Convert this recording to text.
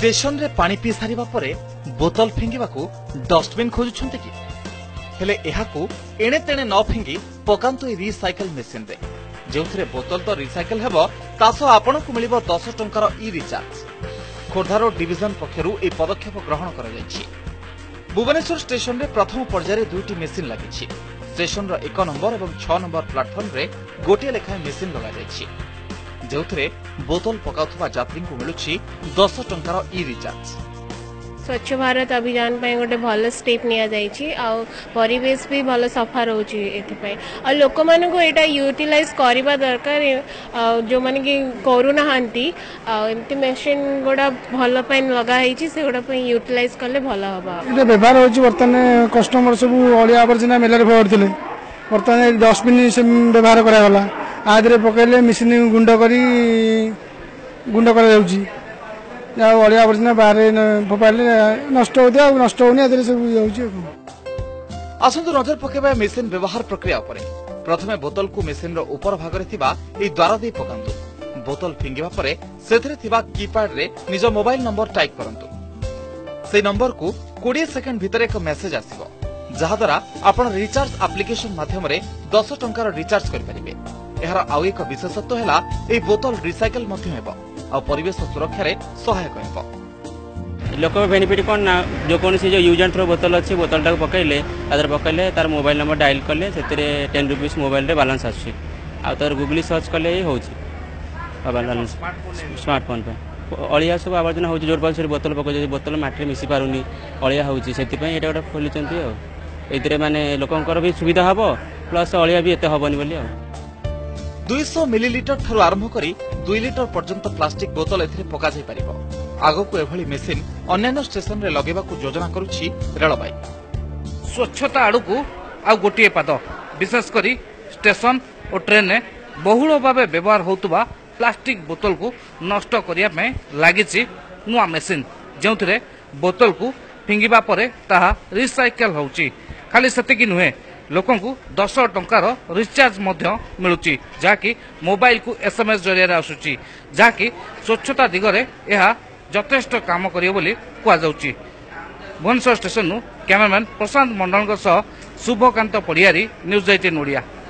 Station रे पानी P सारिबा परे बोतल फिंगिबाकू डस्टबिन खोजुछन्ते कि हेले एहाकू एणे तेणे न फिंगी पकांतु ए रिसाइकल मेसिन रे जेउथरे बोतल तो रिसाइकल हेबो तासो आपनकू मिलिबो 10 टंकार ई रिचार्ज। खोर्धारो डिविजन पक्षरु ए पदक्षेप ग्रहण करा जायछि। भुवनेश्वर स्टेशन रे प्रथम पर्याय दुईटी मेसिन लागिछि। स्टेशन रो 1 नंबर एवं 6 नंबर प्लाटफॉर्म रे गोटे लेखा मेसिन लगा जायछि जेउथरे बोतल पकाउथबा यात्री को मिलुछि 10 टंकार ई रिचार्ज। स्वच्छ भारत अभियान पे गोटे भल स्टेप निया जाइछि आ परिवेश भी भल सफा रहउछि एथि पे आ लोक मान को एटा यूटिलाइज करबा दरकार जो माने कि कोरोना हांती एमती मशीन गोडा भल पैन लगा हिछि से गोडा पे यूटिलाइज करले भल हबा। एटा व्यवहार होछि वर्तमान कस्टमर सब अलिया आवर्जना मेलर भरथिले वर्तमान डस्टबिन से व्यवहार करा गला आदरे पकैले मशीन गुंड करा जाउछि अलिया आवर्जना बाहर फोपाले नष्ट होते नष्ट होनी आदरे सब जाउछि। आसंतु नजर पकेबा मेसिन व्यवहार प्रक्रिया उपरे प्रथमे बोतल को मेसिन रो ऊपर भाग रे थिबा ए द्वारा दे पकांतु। बोतल फिंगिबा परे सेथरे थिबा कीपैड रे निज मोबाइल नंबर टाइप करंतु। से नंबर को 20 सेकंड भीतर एक मेसेज आसीबो जहा द्वारा आपण रिचार्ज एप्लीकेशन माध्यम रे 10 टंकार रिचार्ज करि परिबे। एहार आउ एक विशेषत्व हैला ए बोतल रिसाइकल मध्य हेबो आ परिवेश सुरक्षा रे सहायक हेबो। लोक बेनिफिट कोन ना जो कोन से जो यूज एंड थ्रो बोतल अछि बोतल टा पकैले अदर पकैले तार मोबाइल नंबर डायल करले सेतरे 10 रुपीस मोबाइल रे बैलेंस आछि आ तार गूगल सर्च करले ही होछि बैलेंस स्मार्टफोन पे अलिया सब आवर्जना होछि जोर पास बोतल पकै बोतल माटी मिसी पारुनी अलिया होछि सेति पय एटा गोटा खोलिचंती आ एतरे माने लोकंकर भी सुविधा हबो प्लस अलिया भी एते हबनी बोली आ 200 मिलीलीटर थारु आरंभ करी 2 लीटर पर्यंत प्लास्टिक बोतल एथिरे पका जाय परिबो। आगो एभली मेसिन अन्य स्टेशन रे लगेबाकू योजना करूछि रेलबाई। स्वच्छता आड़कू आ गोटे पाद विशेष करी स्टेशन और ट्रेन में बहुल भाव व्यवहार होतुबा प्लास्टिक बोतल को नष्ट करिया में लागिछि नुआ मेसिन जो बोतल को फिंगिबा परे ताहा रिसाइकल होउछि। खाली सेतिकी नुहे लोकं को 10 टंकार रिचार्ज मिलुची जहाँकि मोबाइल को एसएमएस जरिया आसुची जहाँकि स्वच्छता दिगरे यह यथेष्ट काम करियो बोली कुआ जाउची। Bhubaneswar station cameraman Prashant Mandal Shubhakant Padiyari news 18 Odia.